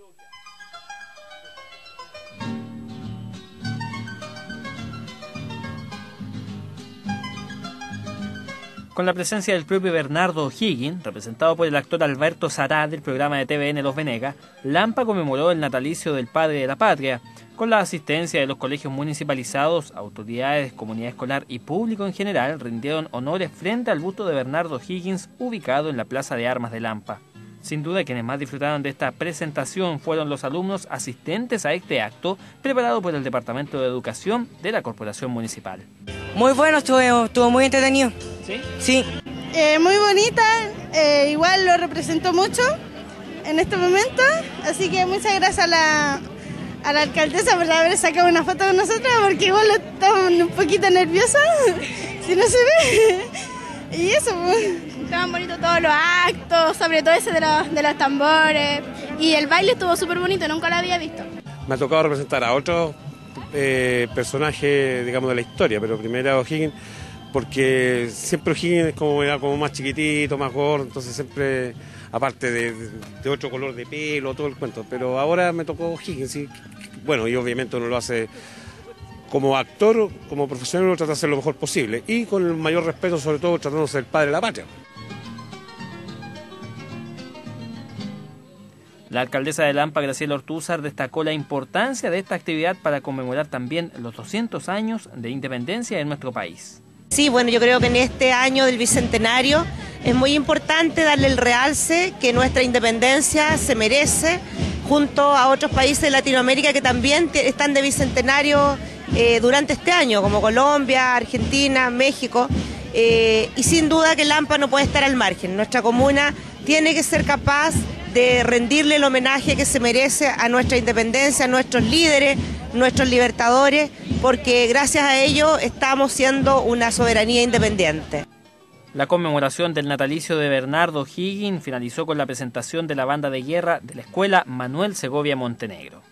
Con la presencia del propio Bernardo O'Higgins, representado por el actor Alberto Sará del programa de TVN Los Venegas, Lampa conmemoró el natalicio del padre de la patria. Con la asistencia de los colegios municipalizados, autoridades, comunidad escolar y público en general rindieron honores frente al busto de Bernardo O'Higgins ubicado en la Plaza de Armas de Lampa. Sin duda, quienes más disfrutaron de esta presentación fueron los alumnos asistentes a este acto preparado por el Departamento de Educación de la Corporación Municipal. Muy bueno, estuvo muy entretenido. ¿Sí? Sí. Muy bonita, igual lo representó mucho en este momento, así que muchas gracias a la alcaldesa por haber sacado una foto con nosotros, porque igual estamos un poquito nerviosas, si no se ve, y eso pues. Estaban bonitos todos los actos, sobre todo ese de los tambores, y el baile estuvo súper bonito, nunca lo había visto. Me ha tocado representar a otros personajes, digamos, de la historia, pero primero a O'Higgins, porque siempre O'Higgins era como más chiquitito, más gordo, entonces siempre, aparte de otro color de pelo, todo el cuento, pero ahora me tocó O'Higgins, ¿sí? Bueno, y obviamente uno lo hace como actor, como profesional, uno trata de hacer lo mejor posible, y con el mayor respeto, sobre todo tratando de ser el padre de la patria. La alcaldesa de Lampa, Graciela Ortúzar, destacó la importancia de esta actividad para conmemorar también los 200 años de independencia en nuestro país. Sí, bueno, yo creo que en este año del Bicentenario es muy importante darle el realce que nuestra independencia se merece, junto a otros países de Latinoamérica que también están de Bicentenario durante este año, como Colombia, Argentina, México, y sin duda que Lampa no puede estar al margen. Nuestra comuna tiene que ser capaz de rendirle el homenaje que se merece a nuestra independencia, a nuestros líderes, nuestros libertadores, porque gracias a ello estamos siendo una soberanía independiente. La conmemoración del natalicio de Bernardo O'Higgins finalizó con la presentación de la banda de guerra de la Escuela Manuel Segovia Montenegro.